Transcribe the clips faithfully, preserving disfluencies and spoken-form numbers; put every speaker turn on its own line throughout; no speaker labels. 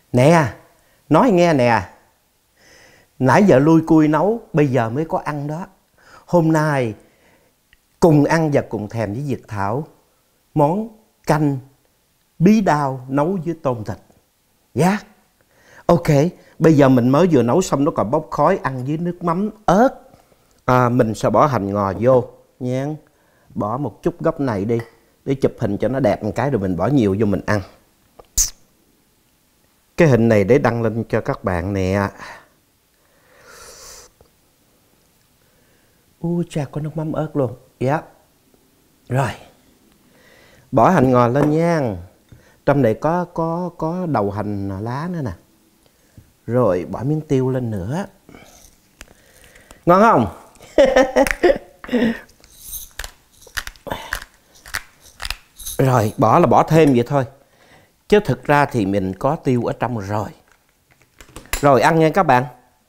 Nè, nói nghe nè. Nãy giờ lui cui nấu, bây giờ mới có ăn đó. Hôm nay cùng ăn và cùng thèm với Việt Thảo món canh bí đao nấu với tôm thịt. Dạ yeah. Ok, bây giờ mình mới vừa nấu xong, nó còn bốc khói, ăn với nước mắm ớt. à, Mình sẽ bỏ hành ngò vô nha. Bỏ một chút góc này đi, để chụp hình cho nó đẹp một cái, rồi mình bỏ nhiều vô mình ăn. Cái hình này để đăng lên cho các bạn nè. Ui cha, có nước mắm ớt luôn. Dạ yeah. Rồi, bỏ hành ngò lên nha. Trong này có có có đầu hành lá nữa nè. Rồi bỏ miếng tiêu lên nữa. Ngon không? Rồi bỏ là bỏ thêm vậy thôi, chứ thực ra thì mình có tiêu ở trong rồi. Rồi ăn nha các bạn.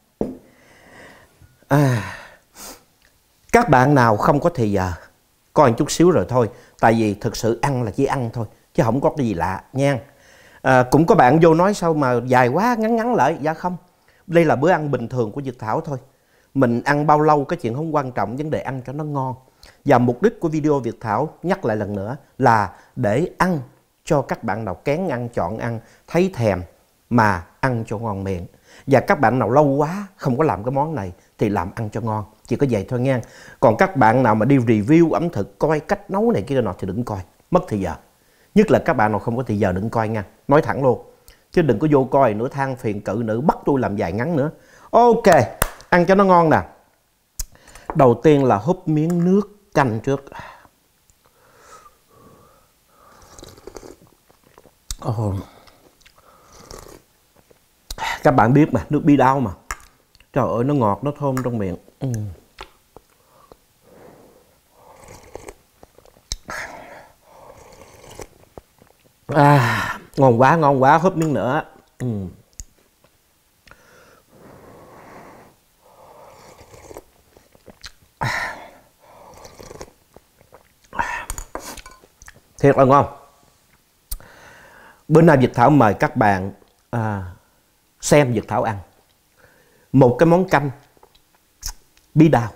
à, Các bạn nào không có thì giờ coi một chút xíu rồi thôi. Tại vì thực sự ăn là chỉ ăn thôi, chứ không có cái gì lạ nha. à, Cũng có bạn vô nói sao mà dài quá, ngắn ngắn lại. Dạ không, đây là bữa ăn bình thường của Việt Thảo thôi. Mình ăn bao lâu cái chuyện không quan trọng, vấn đề ăn cho nó ngon. Và mục đích của video Việt Thảo, nhắc lại lần nữa, là để ăn cho các bạn nào kén ăn, chọn ăn, thấy thèm mà ăn cho ngon miệng. Và các bạn nào lâu quá không có làm cái món này thì làm ăn cho ngon. Chỉ có vậy thôi nha. Còn các bạn nào mà đi review ẩm thực, coi cách nấu này kia nọ thì đừng coi, mất thời giờ. Nhất là các bạn nào không có thời giờ đừng coi nha. Nói thẳng luôn. Chứ đừng có vô coi nữa than phiền cự nữ bắt tôi làm dài ngắn nữa. Ok, ăn cho nó ngon nè. Đầu tiên là húp miếng nước canh trước. Oh. Các bạn biết mà, nước bí đao mà. Trời ơi, nó ngọt, nó thơm trong miệng. Ừ. À, ngon quá, ngon quá, húp miếng nữa. Ừ. Thiệt là ngon. Bữa nay Việt Thảo mời các bạn à, xem Việt Thảo ăn một cái món canh bí đao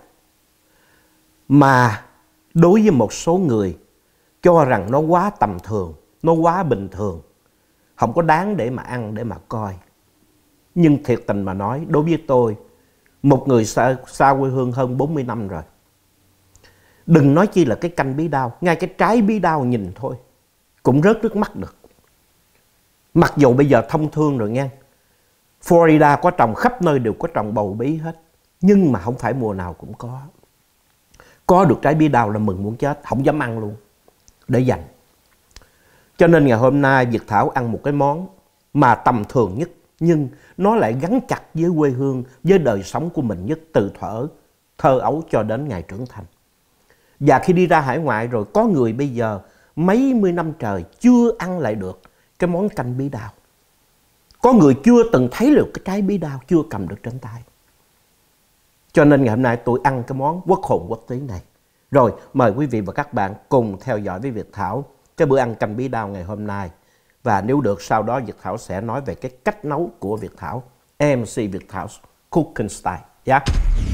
mà đối với một số người cho rằng nó quá tầm thường, nó quá bình thường, không có đáng để mà ăn, để mà coi. Nhưng thiệt tình mà nói, đối với tôi, một người xa, xa quê hương hơn bốn mươi năm rồi, đừng nói chi là cái canh bí đao, ngay cái trái bí đao nhìn thôi cũng rớt nước mắt được. Mặc dù bây giờ thông thương rồi nha, Florida có trồng, khắp nơi đều có trồng bầu bí hết, nhưng mà không phải mùa nào cũng có. Có được trái bí đao là mừng muốn chết, không dám ăn luôn, để dành. Cho nên ngày hôm nay Việt Thảo ăn một cái món mà tầm thường nhất, nhưng nó lại gắn chặt với quê hương, với đời sống của mình nhất, từ thuở thơ ấu cho đến ngày trưởng thành. Và khi đi ra hải ngoại rồi, có người bây giờ mấy mươi năm trời chưa ăn lại được cái món canh bí đao. Có người chưa từng thấy được cái trái bí đao, chưa cầm được trên tay. Cho nên ngày hôm nay tôi ăn cái món quốc hồn quốc túy này. Rồi mời quý vị và các bạn cùng theo dõi với Việt Thảo cái bữa ăn canh bí đao ngày hôm nay. Và nếu được, sau đó Việt Thảo sẽ nói về cái cách nấu của Việt Thảo, em xê Việt Thảo Cooking Style. Yeah.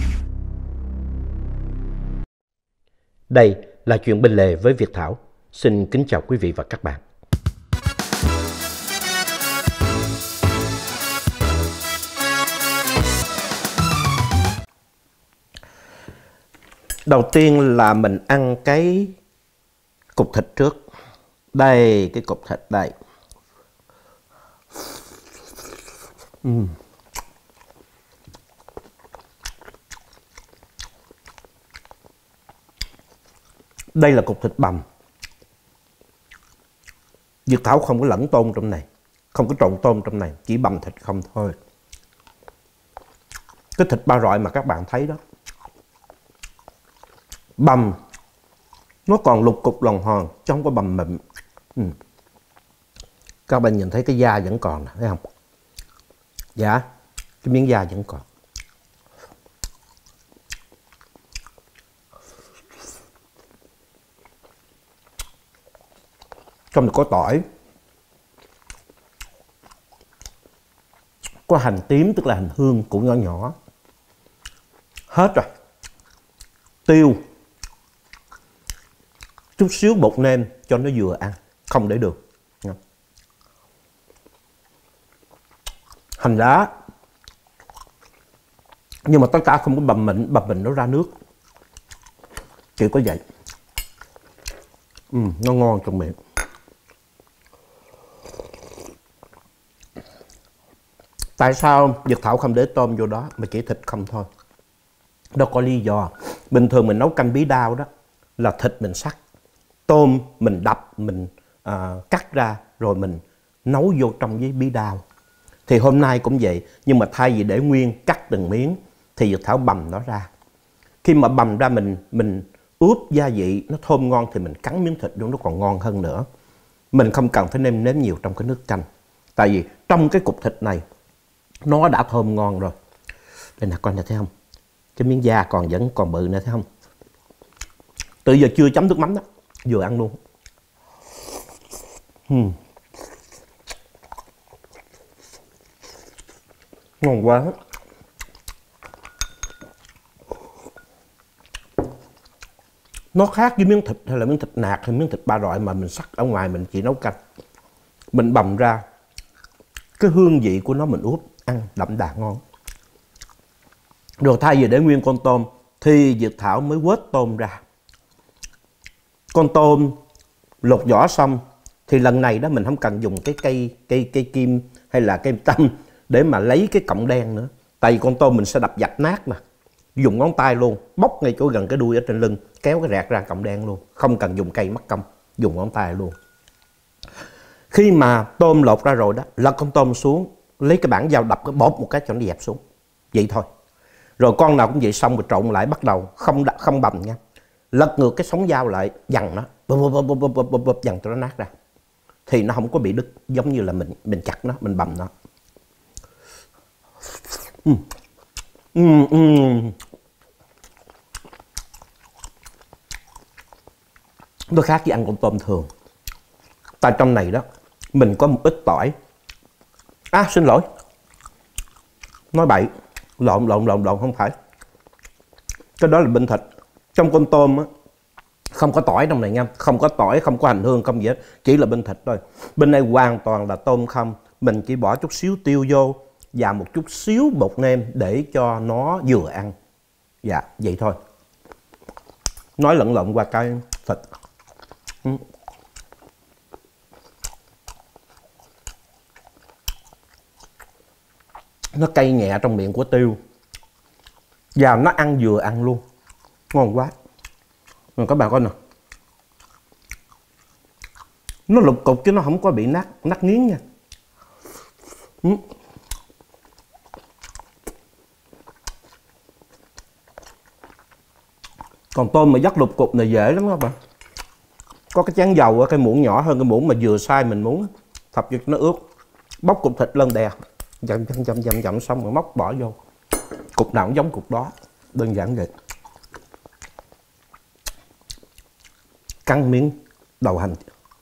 Đây là chuyện bên lề với Việt Thảo. Xin kính chào quý vị và các bạn. Đầu tiên là mình ăn cái cục thịt trước. Đây, cái cục thịt đây. Uhm. Đây là cục thịt bằm. Việt Thảo không có lẫn tôm trong này, không có trộn tôm trong này, chỉ bằm thịt không thôi. Cái thịt ba rọi mà các bạn thấy đó, bằm nó còn lục cục lòng hòn, chứ không có bằm mịn. Ừ. Các bạn nhìn thấy cái da vẫn còn, thấy không? Dạ, cái miếng da vẫn còn. Trong này có tỏi, Có hành tím tức là hành hương củ nhỏ nhỏ. Hết rồi. Tiêu. Chút xíu bột nêm cho nó vừa ăn, không để đường. Hành lá. Nhưng mà tất cả không có bầm mịn, bầm mịn nó ra nước. Chỉ có vậy. Ừ, nó ngon trong miệng. Tại sao Dược Thảo không để tôm vô đó mà chỉ thịt không thôi? Đó có lý do. Bình thường mình nấu canh bí đao đó là thịt mình sắc, tôm mình đập, mình à, cắt ra rồi mình nấu vô trong với bí đao. Thì hôm nay cũng vậy, nhưng mà thay vì để nguyên cắt từng miếng thì Dược Thảo bằm nó ra. Khi mà bằm ra mình mình ướp gia vị nó thơm ngon thì mình cắn miếng thịt vô nó còn ngon hơn nữa. Mình không cần phải nêm nếm nhiều trong cái nước canh. Tại vì trong cái cục thịt này nó đã thơm ngon rồi. Đây nè, coi nè, thấy không? Cái miếng da còn vẫn còn bự nè, thấy không? Từ giờ chưa chấm nước mắm đó, vừa ăn luôn. uhm. Ngon quá. Nó khác với miếng thịt hay là miếng thịt nạc hay miếng thịt ba rọi mà mình sắc ở ngoài mình chỉ nấu canh. Mình bằm ra cái hương vị của nó mình ướp ăn đậm đà ngon. Rồi thay vì để nguyên con tôm thì Dược Thảo mới quết tôm ra. Con tôm lột vỏ xong thì lần này đó mình không cần dùng cái cây cây cây kim hay là cây tăm để mà lấy cái cọng đen nữa. Tại vì con tôm mình sẽ đập dạch nát mà. Dùng ngón tay luôn, bóc ngay chỗ gần cái đuôi ở trên lưng, kéo cái rẹt ra cọng đen luôn. Không cần dùng cây mắc công, dùng ngón tay luôn. Khi mà tôm lột ra rồi đó, lật con tôm xuống, lấy cái bảng dao đập cái bóp một cái cho nó dẹp xuống. Vậy thôi. Rồi con nào cũng vậy, xong rồi trộn lại, bắt đầu không không bầm nha. Lật ngược cái sống dao lại, dằn nó, bóp bóp bóp bóp bóp bóp dằn cho nó nát ra. Thì nó không có bị đứt giống như là mình mình chặt nó, mình bầm nó. Uhm. Uhm, uhm. Nó khác với ăn con tôm thường. Tại trong này đó mình có một ít tỏi. À xin lỗi, nói bậy, lộn lộn lộn lộn không phải. Cái đó là bên thịt. Trong con tôm á không có tỏi trong này nha, không có tỏi, không có hành hương, không gì hết, chỉ là bên thịt thôi. Bên này hoàn toàn là tôm không. Mình chỉ bỏ chút xíu tiêu vô và một chút xíu bột nêm để cho nó vừa ăn. Dạ, vậy thôi. Nói lẫn lộn qua cái thịt. Ừ. Nó cay nhẹ trong miệng của tiêu. Và nó ăn vừa ăn luôn. Ngon quá. Rồi các bạn coi nè. Nó lục cục chứ nó không có bị nát nát nghiến nha. Ừ. Còn tôm mà dắt lục cục này dễ lắm các bạn. Có cái chén dầu, cái muỗng nhỏ hơn cái muỗng mà vừa size mình muốn, thập cho nó ướt. Bóc cục thịt lên đè, chậm chậm chậm chậm chậm xong rồi móc bỏ vô. Cục nào cũng giống cục đó, đơn giản vậy. Cắn miếng đầu hành.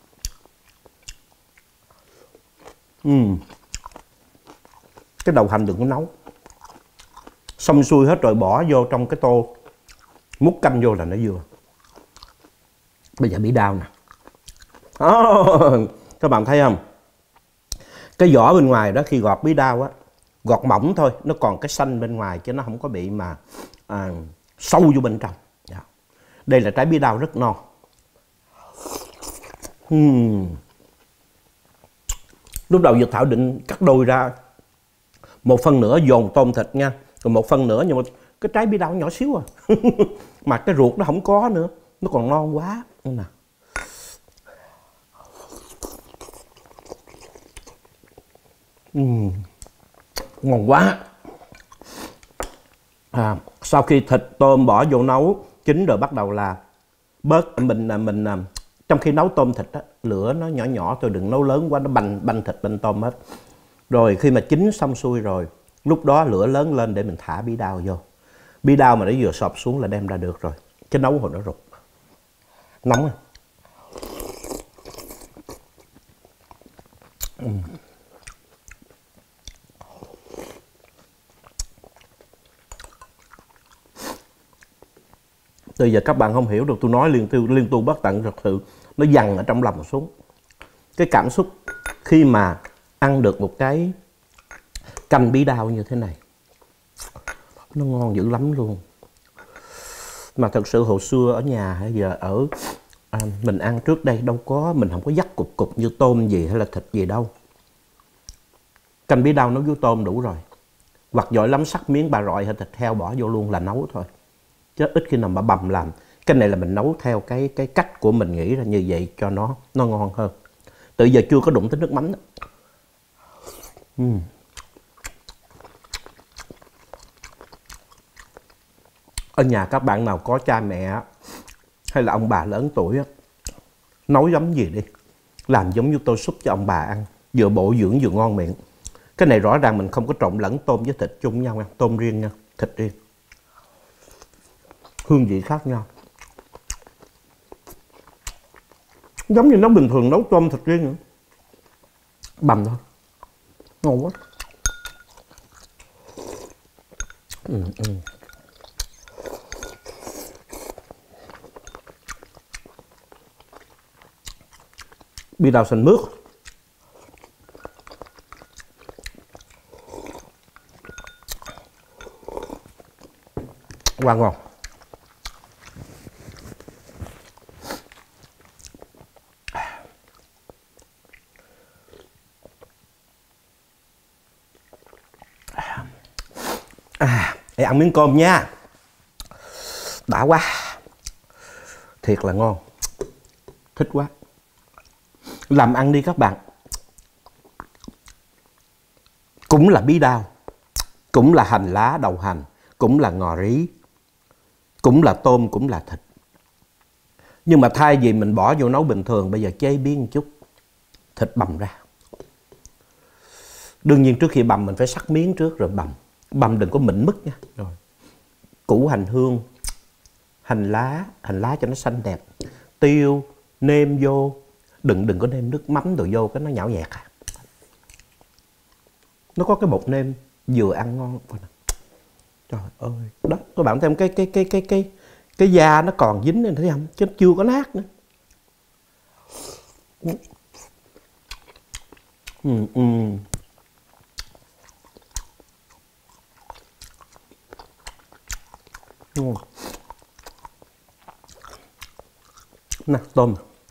Uhm. Cái đầu hành đừng có nấu. Xong xuôi hết rồi bỏ vô trong cái tô, múc canh vô là nó vừa. Bây giờ bí đao nè. Oh, các bạn thấy không? Cái vỏ bên ngoài đó khi gọt bí đao á, gọt mỏng thôi, nó còn cái xanh bên ngoài chứ nó không có bị mà à, sâu vô bên trong. Dạ. Đây là trái bí đao rất ngon. uhm. Lúc đầu Dược Thảo định cắt đôi ra, một phần nữa dồn tôm thịt nha, còn một phần nữa, nhưng mà cái trái bí đao nhỏ xíu à. Mà cái ruột nó không có nữa, nó còn non quá. Nè. Uhm. Ngon quá. À, sau khi thịt tôm bỏ vô nấu chín rồi bắt đầu là bớt mình mình trong khi nấu tôm thịt á, lửa nó nhỏ nhỏ thôi, đừng nấu lớn quá, nó banh banh thịt banh tôm hết. Rồi khi mà chín xong xuôi rồi, lúc đó lửa lớn lên để mình thả bí đao vô. Bí đao mà nó vừa sọp xuống là đem ra được rồi, chứ nấu hồi nó rụt. Nóng à. Uhm. Từ giờ các bạn không hiểu được, tôi nói liên tu liên tu bất tận, thật sự nó dằn ở trong lòng xuống. Cái cảm xúc khi mà ăn được một cái canh bí đao như thế này, nó ngon dữ lắm luôn. Mà thật sự hồi xưa ở nhà hay giờ ở à, mình ăn trước đây đâu có, mình không có dắt cục cục như tôm gì hay là thịt gì đâu. Canh bí đao nấu với tôm đủ rồi. Hoặc giỏi lắm sắc miếng bà rọi hay thịt heo bỏ vô luôn là nấu thôi. Chứ ít khi nào mà bằm làm. Cái này là mình nấu theo cái cái cách của mình nghĩ ra như vậy cho nó nó ngon hơn. Từ giờ chưa có đụng tới nước mắm đó. Uhm. Ở nhà các bạn nào có cha mẹ hay là ông bà lớn tuổi á, nấu giống gì đi, làm giống như tô súp cho ông bà ăn, vừa bổ dưỡng vừa ngon miệng. Cái này rõ ràng mình không có trộn lẫn tôm với thịt chung nhau nha, tôm riêng nha, thịt riêng. Hương vị khác nhau. Giống như nấu bình thường, nấu tôm thịt riêng nữa. Bằm thôi. Ngon quá. Ừ, ừ. Bí đao xanh mướt. Quá ngon. À, để ăn miếng cơm nha. Đã quá. Thiệt là ngon. Thích quá. Làm ăn đi các bạn. Cũng là bí đao, cũng là hành lá đậu hành, cũng là ngò rí, cũng là tôm, cũng là thịt. Nhưng mà thay vì mình bỏ vô nấu bình thường, bây giờ chế biến một chút, thịt bằm ra. Đương nhiên trước khi bằm mình phải sắc miếng trước rồi bằm. Bằm đừng có mịn mứt nha. Rồi. Củ hành hương, hành lá, hành lá cho nó xanh đẹp. Tiêu, nêm vô. Đừng đừng có nêm nước mắm đồ vô cái nó nhão nhẹt à. Nó có cái bột nêm vừa ăn ngon. Trời ơi, đó, các bạn thêm cái cái cái cái cái cái da nó còn dính lên thấy không? Chứ chưa có nát nữa. Ừ, ừ. Ngon. Nè, tôm.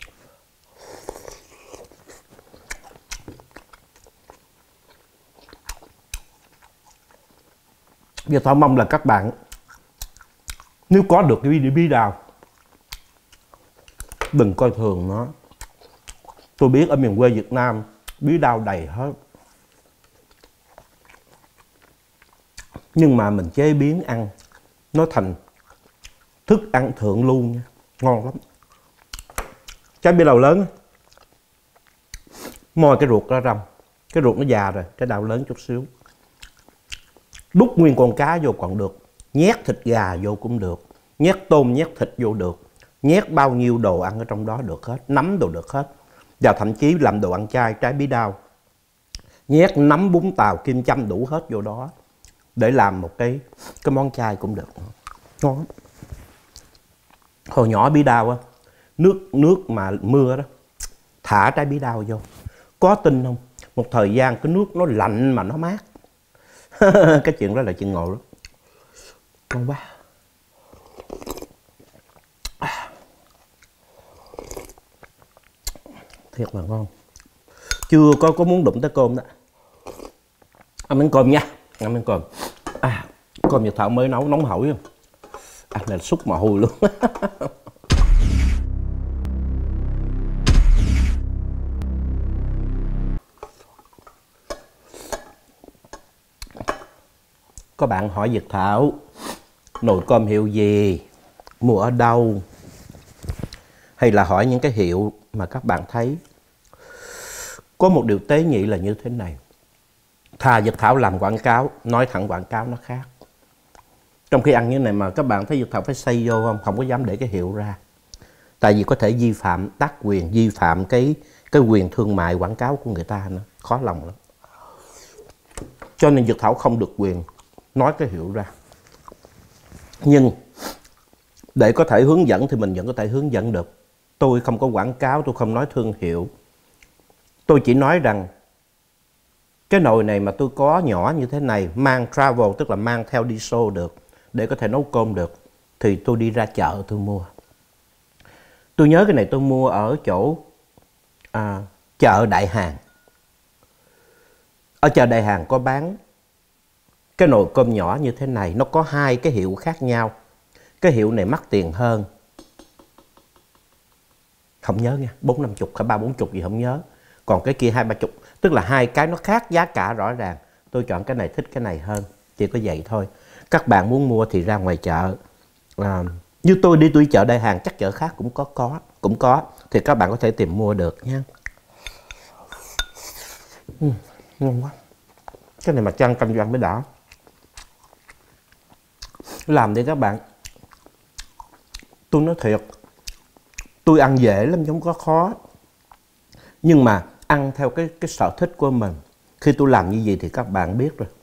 Giờ tao mong là các bạn nếu có được cái bí đao đừng coi thường nó. Tôi biết ở miền quê Việt Nam bí đao đầy hết. Nhưng mà mình chế biến ăn nó thành thức ăn thượng lưu nha. Ngon lắm. Trái bí đao lớn moi cái ruột ra răm. Cái ruột nó già rồi, cái đao lớn chút xíu. Đút nguyên con cá vô còn được. Nhét thịt gà vô cũng được. Nhét tôm, nhét thịt vô được. Nhét bao nhiêu đồ ăn ở trong đó được hết. Nấm đồ được hết. Và thậm chí làm đồ ăn chay, trái bí đao. Nhét nấm, bún tàu, kim châm đủ hết vô đó. Để làm một cái cái món chay cũng được. Ngon lắm. Hồi nhỏ bí đao á, nước nước mà mưa đó, thả trái bí đao vô. Có tin không? Một thời gian cái nước nó lạnh mà nó mát. Cái chuyện đó là chuyện ngộ lắm. Ngon quá. Thiệt là ngon. Chưa có có muốn đụng tới cơm đó. Ăn miếng cơm nha. Ăn miếng cơm. À, cơm Nhật Thảo mới nấu nóng hổi không? À, này là xúc mồ hôi luôn. Có bạn hỏi Việt Thảo nồi cơm hiệu gì, mua ở đâu, hay là hỏi những cái hiệu mà các bạn thấy. Có một điều tế nhị là như thế này. Thà Việt Thảo làm quảng cáo, nói thẳng quảng cáo nó khác. Trong khi ăn như thế này mà các bạn thấy Việt Thảo phải xây vô không? Không có dám để cái hiệu ra. Tại vì có thể vi phạm tác quyền, vi phạm cái, cái quyền thương mại quảng cáo của người ta nữa. Khó lòng lắm. Cho nên Việt Thảo không được quyền nói cái hiệu ra. Nhưng Để có thể hướng dẫn thì mình vẫn có thể hướng dẫn được. Tôi không có quảng cáo, tôi không nói thương hiệu. Tôi chỉ nói rằng cái nồi này mà tôi có nhỏ như thế này, mang travel, tức là mang theo đi show được, để có thể nấu cơm được, thì tôi đi ra chợ tôi mua. Tôi nhớ cái này tôi mua ở chỗ à, chợ Đại Hàng. Ở chợ Đại Hàng có bán cái nồi cơm nhỏ như thế này. Nó có hai cái hiệu khác nhau. Cái hiệu này mắc tiền hơn, không nhớ nha, bốn năm chục hay ba bốn chục gì không nhớ. Còn cái kia hai ba chục, tức là hai cái nó khác giá cả rõ ràng. Tôi chọn cái này, thích cái này hơn, chỉ có vậy thôi. Các bạn muốn mua thì ra ngoài chợ. À, như tôi đi tôi chợ Đại Hàng, chắc chợ khác cũng có có cũng có, thì các bạn có thể tìm mua được nha. Uhm, ngon quá. Cái này mà chan canh doang mới đã. Làm đi các bạn. Tôi nói thiệt, tôi ăn dễ lắm, không có khó. Nhưng mà ăn theo cái, cái sở thích của mình. Khi tôi làm như vậy thì các bạn biết rồi.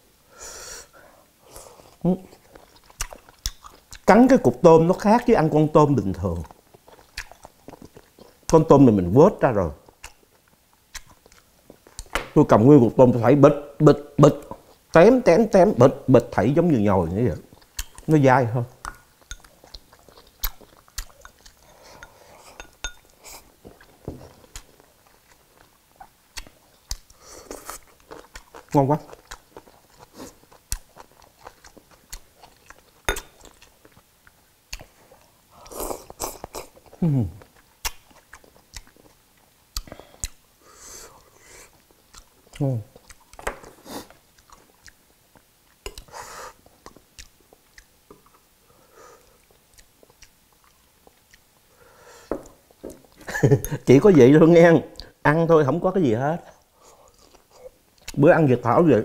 Cắn cái cục tôm nó khác với ăn con tôm bình thường. Con tôm này mình vớt ra rồi. Tôi cầm nguyên cục tôm tôi phải bịch, bịch, bịch, tém, tém, tém, bịch, bịch, thảy giống như nhồi như vậy. Nó dai hơn. Ngon quá. Uhm. Uhm. Chỉ có vậy thôi nghe. Ăn thôi, không có cái gì hết. Bữa ăn Việt Thảo vậy.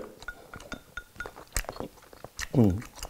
Ừ.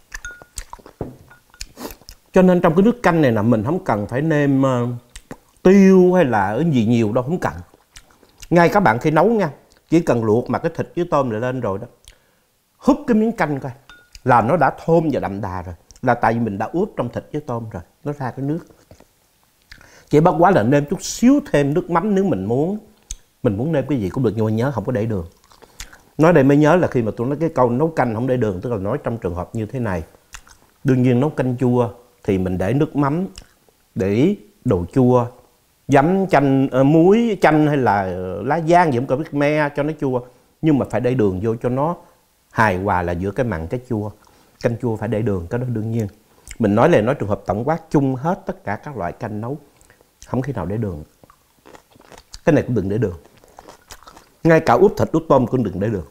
Cho nên trong cái nước canh này là mình không cần phải nêm uh, tiêu hay là cái gì nhiều đâu, không cần. Ngay các bạn khi nấu nha, chỉ cần luộc mà cái thịt với tôm lại lên rồi đó, húp cái miếng canh coi là nó đã thơm và đậm đà rồi. Là tại vì mình đã ướp trong thịt với tôm rồi, nó ra cái nước. Chỉ bất quá là nêm chút xíu thêm nước mắm nếu mình muốn. Mình muốn nêm cái gì cũng được, nhưng mà nhớ không có để đường. Nói đây mới nhớ là khi mà tôi nói cái câu nấu canh không để đường, tức là nói trong trường hợp như thế này. Đương nhiên nấu canh chua thì mình để nước mắm, để đồ chua, giấm, chanh, uh, muối, chanh hay là lá giang gì cũng cần biết me cho nó chua. Nhưng mà phải để đường vô cho nó hài hòa là giữa cái mặn cái chua. Canh chua phải để đường, cái đó đương nhiên. Mình nói là nói trường hợp tổng quát chung hết tất cả các loại canh nấu, không khi nào để đường. Cái này cũng đừng để đường. Ngay cả ướp thịt ướp tôm cũng đừng để đường.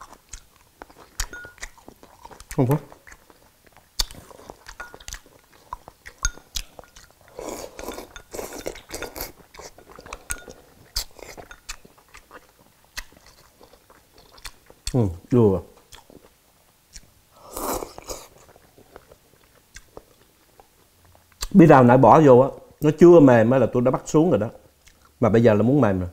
Không có. Ừ, vừa. Bí đao nãy bỏ vô á, nó chưa mềm á là tôi đã bắt xuống rồi đó. Mà bây giờ là muốn mềm rồi.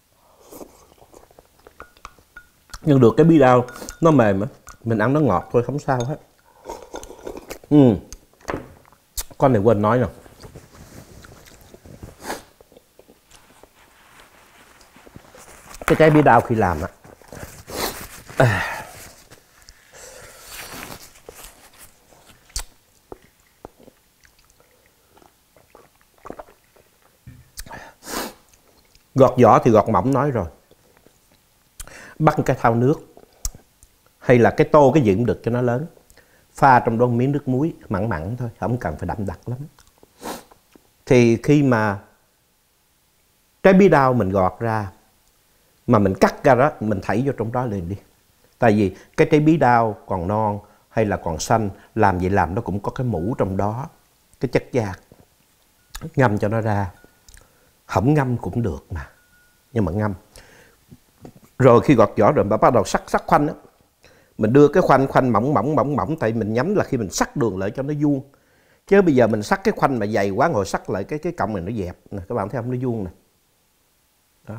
Nhưng được cái bí đao nó mềm á, mình ăn nó ngọt thôi, không sao hết. Ừ. Con này quên nói nè. Cái trái bí đao khi làm á, à, gọt vỏ thì gọt mỏng nói rồi. Bắt cái thau nước hay là cái tô cái gì cũng được cho nó lớn, pha trong đó một miếng nước muối mặn mặn thôi, không cần phải đậm đặc lắm. Thì khi mà trái bí đao mình gọt ra mà mình cắt ra đó, mình thảy vô trong đó liền đi. Tại vì cái trái bí đao còn non hay là còn xanh, làm gì làm nó cũng có cái mũ trong đó, cái chất dạc. Ngâm cho nó ra. Không ngâm cũng được mà, nhưng mà ngâm. Rồi khi gọt vỏ rồi mà bắt đầu sắc sắc khoanh á, mình đưa cái khoanh khoanh mỏng mỏng mỏng mỏng, tại mình nhắm là khi mình sắc đường lại cho nó vuông. Chứ bây giờ mình sắc cái khoanh mà dày quá, ngồi sắc lại cái cái cọng này nó dẹp nè, các bạn thấy không, nó vuông nè. Đó.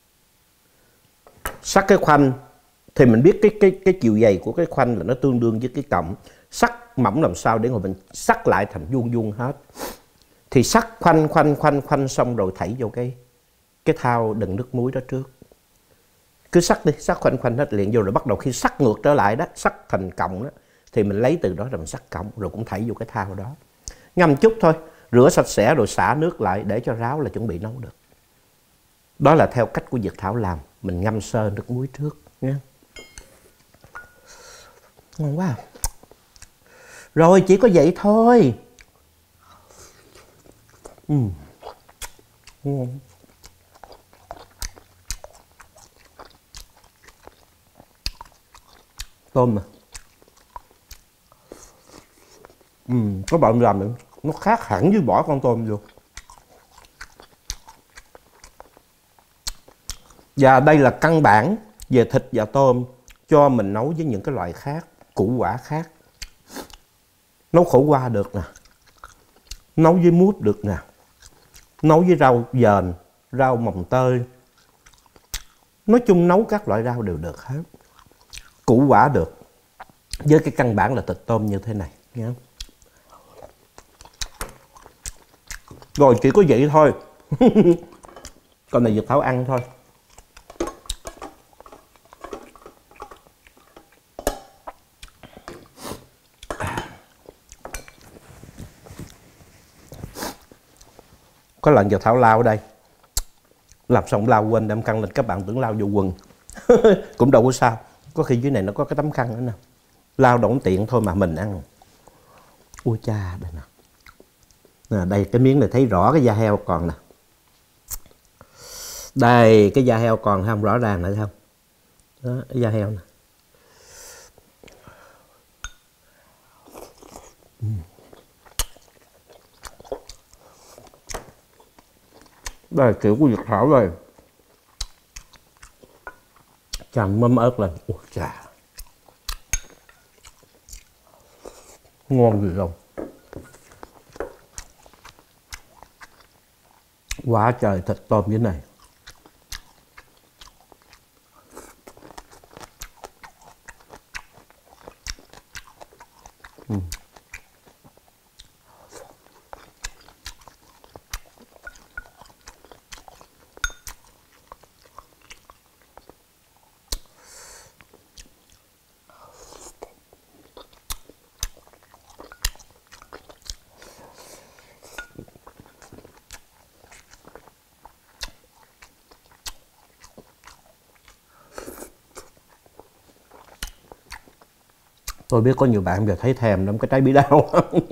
Sắc cái khoanh thì mình biết cái cái cái chiều dày của cái khoanh là nó tương đương với cái cọng. Sắc mỏng làm sao để mà mình sắc lại thành vuông vuông hết. thì sắc khoanh khoanh khoanh khoanh xong rồi thảy vô cái cái thau đựng nước muối đó trước. Cứ sắc đi, sắc khoanh khoanh hết liền vô, rồi bắt đầu khi sắc ngược trở lại đó, sắc thành cộng đó, thì mình lấy từ đó rồi mình sắc cộng, rồi cũng thảy vô cái thau đó. Ngâm chút thôi, rửa sạch sẽ rồi xả nước lại để cho ráo là chuẩn bị nấu được. Đó là theo cách của Dược Thảo làm. Mình ngâm sơ nước muối trước nha. Ngon quá à. Rồi chỉ có vậy thôi. Ừ. Ngon. Tôm mà. Ừ, các bạn làm nó khác hẳn với bỏ con tôm vô. Và đây là căn bản về thịt và tôm cho mình nấu với những cái loại khác, củ quả khác. Nấu khổ qua được nè, nấu với mút được nè, nấu với rau dền, rau mồng tơi. Nói chung nấu các loại rau đều được hết. Củ quả được. Với cái căn bản là thịt tôm như thế này nha. Rồi chỉ có vậy thôi. Còn này Dược Thảo ăn thôi. Có lần Dược Thảo lao ở đây, làm xong lao quên đem khăn lên, các bạn tưởng lao vô quần. Cũng đâu có sao. Có khi dưới này nó có cái tấm khăn nữa nè. Lao đổng tiện thôi mà mình ăn. Ui cha, đây nè. À, đây cái miếng này thấy rõ cái da heo còn nè. Đây cái da heo còn không, rõ ràng này không? Đó, cái da heo nè. Uhm. Đây là kiểu của Dược Thảo đây. Chầm mâm ớt lên. Ui chà. Ngon gì đâu. Quá trời thịt tôm như thế này. Ừ. Tôi biết có nhiều bạn giờ thấy thèm lắm cái trái bí đao.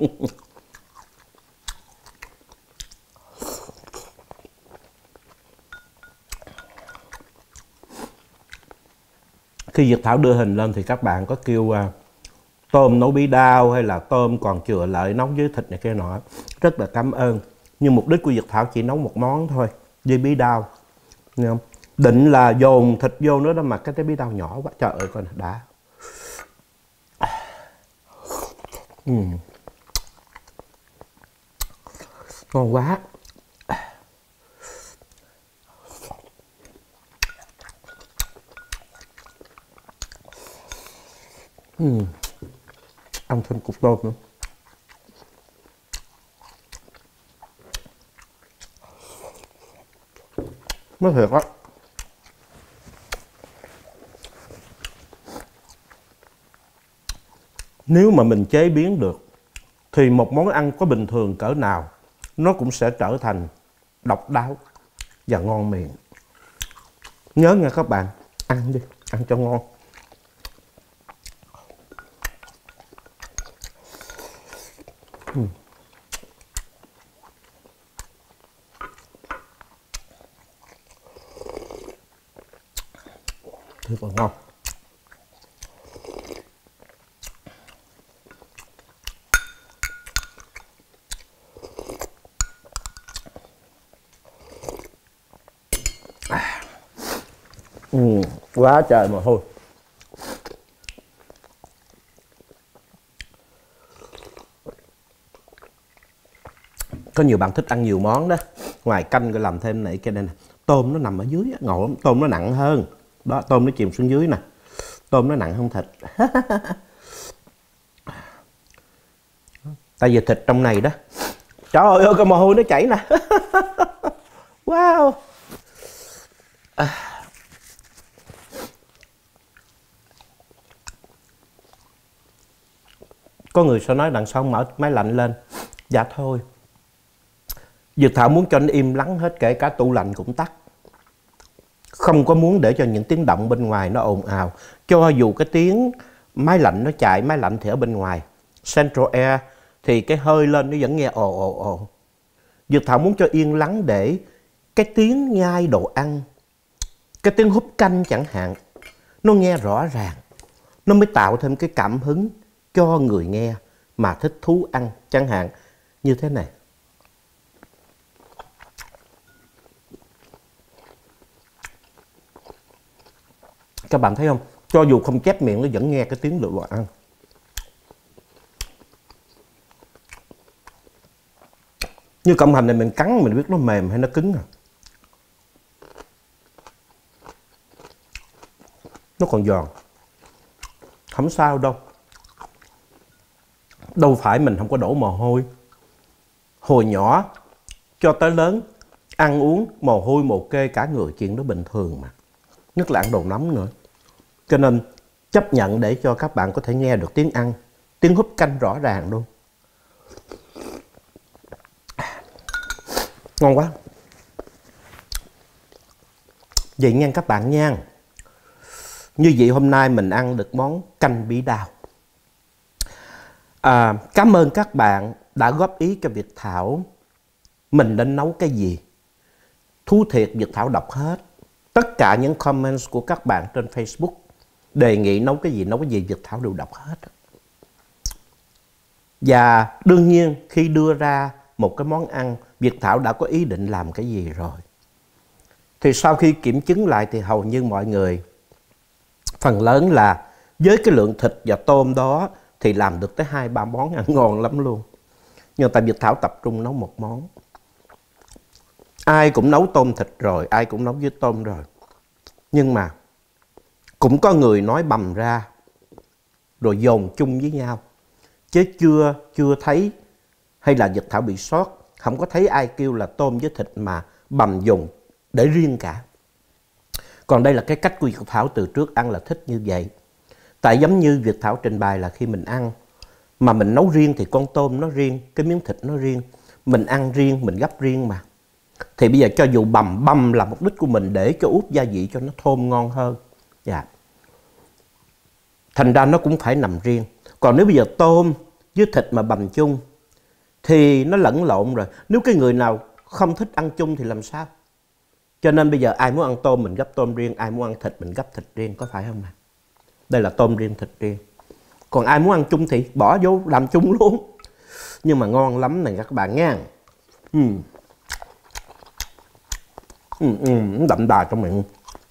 Khi Dược Thảo đưa hình lên thì các bạn có kêu uh, tôm nấu bí đao hay là tôm còn chừa lại nấu với thịt này kia nọ. Rất là cảm ơn. Nhưng mục đích của Dược Thảo chỉ nấu một món thôi, với bí đao. Nghe không? Định là dồn thịt vô nữa đó mà cái trái bí đao nhỏ quá. Trời ơi coi nè, đã. Ừ. Ngon quá. Ừ. Ăn thêm cục tôm nữa. Nó thiệt á. Nếu mà mình chế biến được thì một món ăn có bình thường cỡ nào nó cũng sẽ trở thành độc đáo và ngon miệng. Nhớ nha các bạn, ăn đi, ăn cho ngon. Ừ. Thật là ngon. Ừ, quá trời mà thôi. Có nhiều bạn thích ăn nhiều món đó. Ngoài canh rồi làm thêm này kia đây nè. Tôm nó nằm ở dưới, ngộ lắm. Tôm nó nặng hơn. Đó, tôm nó chìm xuống dưới nè. Tôm nó nặng hơn thịt. Tại vì thịt trong này đó, Trời ơi, cái mồ hôi nó chảy nè. Wow. À. Có người sẽ nói đằng sau mở máy lạnh lên. Dạ thôi, Dược Thảo muốn cho nó im lắng hết, kể cả tủ lạnh cũng tắt. Không có muốn để cho những tiếng động bên ngoài nó ồn ào. Cho dù cái tiếng máy lạnh nó chạy, máy lạnh thì ở bên ngoài Central Air thì cái hơi lên nó vẫn nghe ồ ồ ồ. Dược Thảo muốn cho yên lắng để cái tiếng nhai đồ ăn, cái tiếng húp canh chẳng hạn, nó nghe rõ ràng. Nó mới tạo thêm cái cảm hứng cho người nghe mà thích thú ăn, chẳng hạn như thế này. Các bạn thấy không? Cho dù không chép miệng nó vẫn nghe cái tiếng lựa loại ăn. Như cọng hành này mình cắn mình biết nó mềm hay nó cứng à. Nó còn giòn. Không sao đâu. Đâu phải mình không có đổ mồ hôi. Hồi nhỏ cho tới lớn, ăn uống mồ hôi mồ kê cả người, chuyện đó bình thường mà. Nhất là ăn đồ nóng nữa. Cho nên chấp nhận để cho các bạn có thể nghe được tiếng ăn, tiếng húp canh rõ ràng luôn. Ngon quá. Vậy nha các bạn nha. Như vậy hôm nay mình ăn được món canh bí đao. À, cảm ơn các bạn đã góp ý cho Việt Thảo mình nên nấu cái gì. Thú thiệt Việt Thảo đọc hết tất cả những comments của các bạn trên Facebook. Đề nghị nấu cái gì, nấu cái gì Việt Thảo đều đọc hết. Và đương nhiên khi đưa ra một cái món ăn, Việt Thảo đã có ý định làm cái gì rồi. Thì sau khi kiểm chứng lại thì hầu như mọi người, phần lớn là với cái lượng thịt và tôm đó thì làm được tới hai ba món ăn ngon lắm luôn. Nhưng tại Việt Thảo tập trung nấu một món. Ai cũng nấu tôm thịt rồi, ai cũng nấu với tôm rồi. Nhưng mà cũng có người nói bầm ra rồi dồn chung với nhau. Chứ chưa chưa thấy, hay là Việt Thảo bị sót, không có thấy ai kêu là tôm với thịt mà bầm dồn để riêng cả. Còn đây là cái cách của Việt Thảo từ trước ăn là thích như vậy. Tại giống như Việt Thảo trình bày là khi mình ăn mà mình nấu riêng thì con tôm nó riêng, cái miếng thịt nó riêng. Mình ăn riêng, mình gấp riêng mà. Thì bây giờ cho dù bầm bầm là mục đích của mình để cho ướp gia vị cho nó thơm ngon hơn. Dạ. Thành ra nó cũng phải nằm riêng. Còn nếu bây giờ tôm với thịt mà bầm chung thì nó lẫn lộn rồi. Nếu cái người nào không thích ăn chung thì làm sao? Cho nên bây giờ ai muốn ăn tôm mình gấp tôm riêng, ai muốn ăn thịt mình gấp thịt riêng, có phải không nào? Đây là tôm riêng, thịt riêng. Còn ai muốn ăn chung thì bỏ vô làm chung luôn. Nhưng mà ngon lắm này các bạn nha. Ừ. Ừ, ừ, đậm đà trong miệng.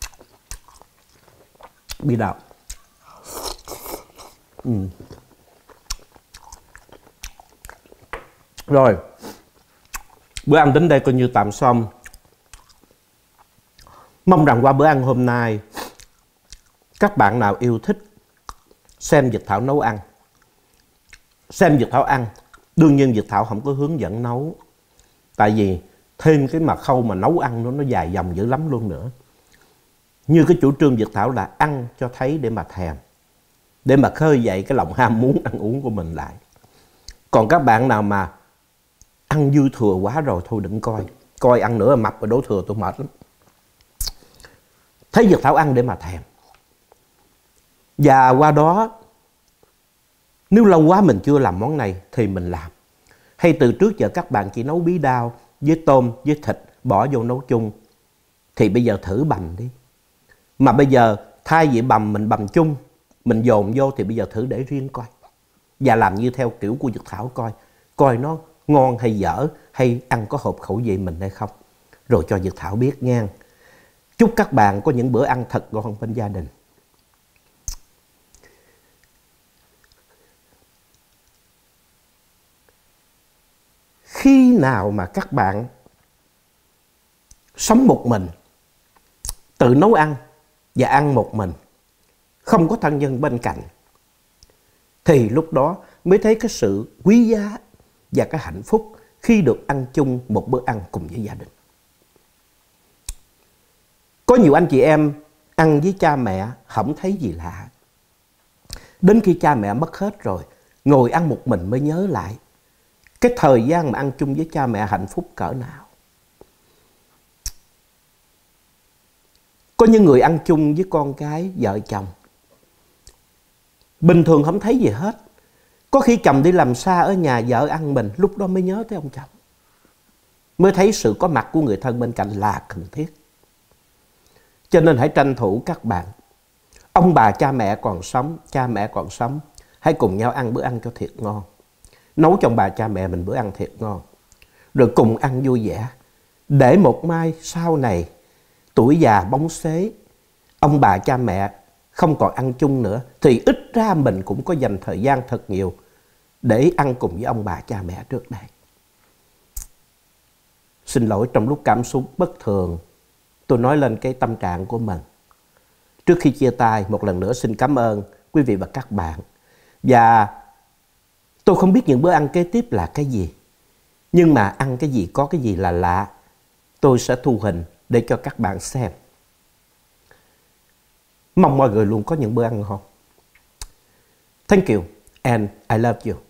Bí đao. Ừ. Rồi, bữa ăn đến đây coi như tạm xong. Mong rằng qua bữa ăn hôm nay, các bạn nào yêu thích xem Việt Thảo nấu ăn, xem Việt Thảo ăn. Đương nhiên Việt Thảo không có hướng dẫn nấu. Tại vì thêm cái mà khâu mà nấu ăn nó, nó dài dòng dữ lắm luôn nữa. Như cái chủ trương Việt Thảo là ăn cho thấy để mà thèm, để mà khơi dậy cái lòng ham muốn ăn uống của mình lại. Còn các bạn nào mà ăn dư thừa quá rồi thôi đừng coi. Coi ăn nữa là mập và đổ thừa tôi mệt lắm. Thấy Việt Thảo ăn để mà thèm. Và qua đó, nếu lâu quá mình chưa làm món này thì mình làm. Hay từ trước giờ các bạn chỉ nấu bí đao với tôm, với thịt, bỏ vô nấu chung. Thì bây giờ thử bằm đi. Mà bây giờ thay vì bằm mình bằm chung, mình dồn vô thì bây giờ thử để riêng coi. Và làm như theo kiểu của Việt Thảo coi. Coi nó ngon hay dở, hay ăn có hợp khẩu vị mình hay không. Rồi cho Việt Thảo biết nha. Chúc các bạn có những bữa ăn thật ngon bên gia đình. Khi nào mà các bạn sống một mình, tự nấu ăn và ăn một mình, không có thân nhân bên cạnh, thì lúc đó mới thấy cái sự quý giá và cái hạnh phúc khi được ăn chung một bữa ăn cùng với gia đình. Có nhiều anh chị em ăn với cha mẹ không thấy gì lạ. Đến khi cha mẹ mất hết rồi, ngồi ăn một mình mới nhớ lại cái thời gian mà ăn chung với cha mẹ hạnh phúc cỡ nào. Có những người ăn chung với con cái, vợ chồng, bình thường không thấy gì hết. Có khi chồng đi làm xa ở nhà, vợ ăn mình, lúc đó mới nhớ tới ông chồng. Mới thấy sự có mặt của người thân bên cạnh là cần thiết. Cho nên hãy tranh thủ các bạn. Ông bà cha mẹ còn sống, cha mẹ còn sống, hãy cùng nhau ăn bữa ăn cho thiệt ngon. Nấu cho ông bà cha mẹ mình bữa ăn thiệt ngon. Rồi cùng ăn vui vẻ. Để một mai sau này, tuổi già bóng xế, ông bà cha mẹ không còn ăn chung nữa, thì ít ra mình cũng có dành thời gian thật nhiều để ăn cùng với ông bà cha mẹ trước đây. Xin lỗi trong lúc cảm xúc bất thường, tôi nói lên cái tâm trạng của mình. Trước khi chia tay, một lần nữa xin cảm ơn quý vị và các bạn. Và tôi không biết những bữa ăn kế tiếp là cái gì. Nhưng mà ăn cái gì, có cái gì là lạ, tôi sẽ thu hình để cho các bạn xem. Mong mọi người luôn có những bữa ăn ngon. Thank you and I love you.